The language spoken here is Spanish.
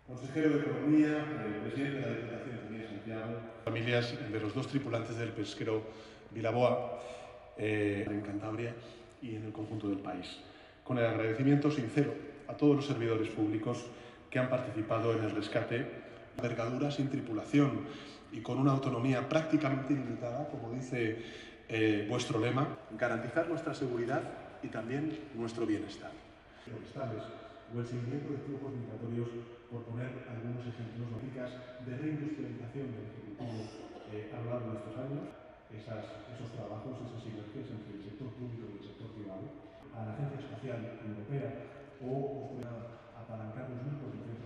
Consejero de Economía, presidente de la Diputación también de Santiago. Familias de los dos tripulantes del pesquero Vilaboa, en Cantabria y en el conjunto del país. Con el agradecimiento sincero a todos los servidores públicos que han participado en el rescate, envergadura sin tripulación y con una autonomía prácticamente ilimitada, como dice vuestro lema, garantizar nuestra seguridad y también nuestro bienestar. Forestales o el seguimiento de flujos migratorios, por poner algunos ejemplos, lógicas de reindustrialización del Ejecutivo a lo largo de estos años, esos trabajos, esas sinergias entre el sector público y el sector privado, a la Agencia Espacial Europea o apalancar los mismos diferentes